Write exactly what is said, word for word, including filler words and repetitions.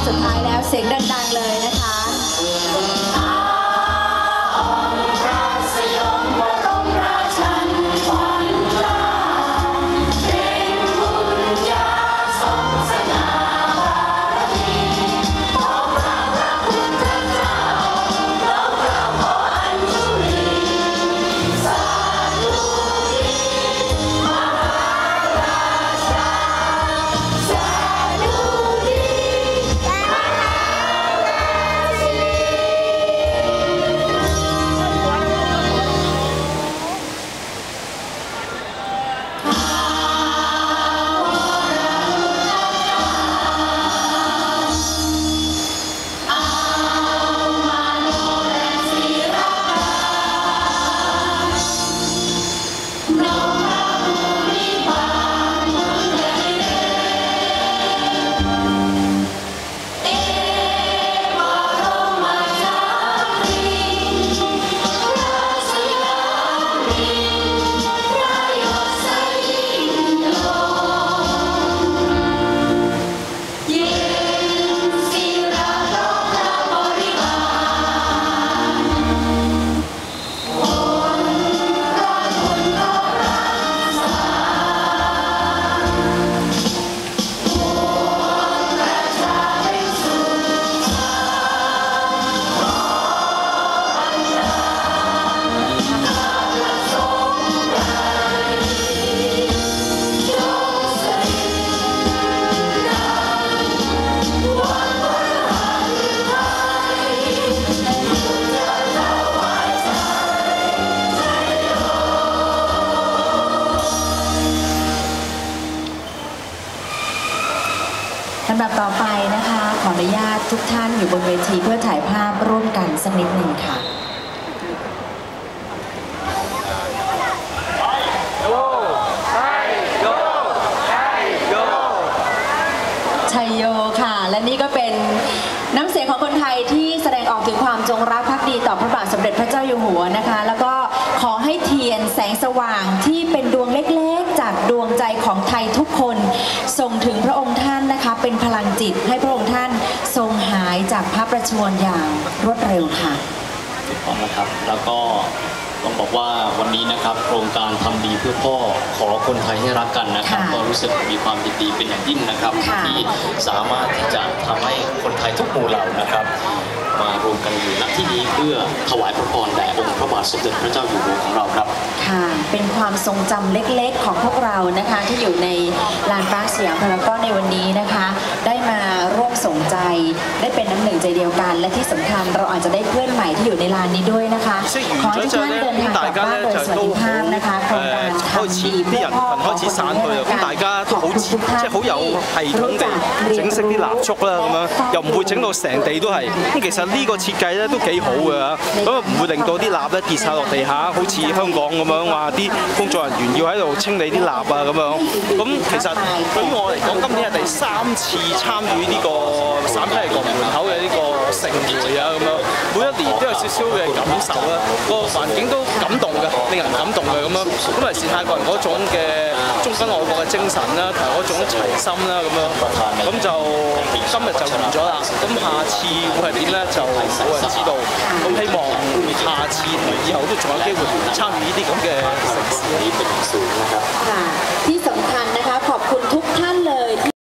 สุดท้ายแล้วเสียงดังๆเลยนะคะลำดับต่อไปนะคะขออนุญาตทุกท่านอยู่บนเวทีเพื่อถ่ายภาพร่วมกันสักนิดหนึ่งค่ะชัยโยค่ะและนี่ก็เป็นน้ำเสียงของคนไทยที่แสดงออกถึงความจงรักภักดีต่อพระบาทสมเด็จพระเจ้าอยู่หัวนะคะแล้วก็ขอให้เทียนแสงสว่างที่เป็นดวงเล็กๆจากดวงใจของไทยทุกคนส่งถึงพระองค์ท่านนะคะเป็นพลังจิตให้พระองค์ท่านทรงหายจากพระประชวรอย่างรวดเร็วค่ะถูกต้องนะครับแล้วก็ต้องบอกว่าวันนี้นะครับโครงการทำดีเพื่อพ่อขอคนไทยให้รักกันนะครับก็รู้สึกมีความยินดีเป็นอย่างยิ่งนะครับที่สามารถที่จะทำให้คนไทยทุกหมู่เหล่านะครับมารวมกันอยู่ณที่นี้เพื่อถวายพระพรแด่องค์พระบาทสมเด็จพระเจ้าอยู่หัวของเราครับค่ะเป็นความทรงจำเล็กๆของพวกเรานะคะที่อยู่ในลานปาร์คสยามพารากอนในวันนี้นะคะได้มาร่วมส่งใจได้เป็นน้ำหนึ่งใจเดียวกันและที่สำคัญเราอาจจะได้เพื่อนใหม่ที่อยู่ในลานนี้ด้วยนะคะขอให้ทุกท่านเดินทางกลับบ้านโดยสวัสดิภาพนะคะโครงการทำดีเพื่อพ่อของพระองค์大家都好即係好有系統地整飾啲蠟燭啦咁樣，又唔會整到成地都係。咁其實呢個設計咧都幾好嘅，咁啊唔會令到啲蠟咧跌晒落地下，好似香港咁樣話啲工作人員要喺度清理啲蠟啊咁樣。咁其實對於我嚟講，今年係第三次參與呢個散批閣門口嘅呢個盛會啊咁樣，每一年都有少少嘅感受啦，個環境都感動嘅，令人感動嘅咁樣。咁尤其是泰國人嗰種嘅忠心愛國嘅精神啦，同埋嗰種齊心啦咁樣。咁就今日就完咗啦，咁下次會係點咧就冇人知道。咁希望下次同以後都仲有機會參與呢啲咁嘅盛事。 ค่ะที่สำคัญนะคะขอบคุณทุกท่าน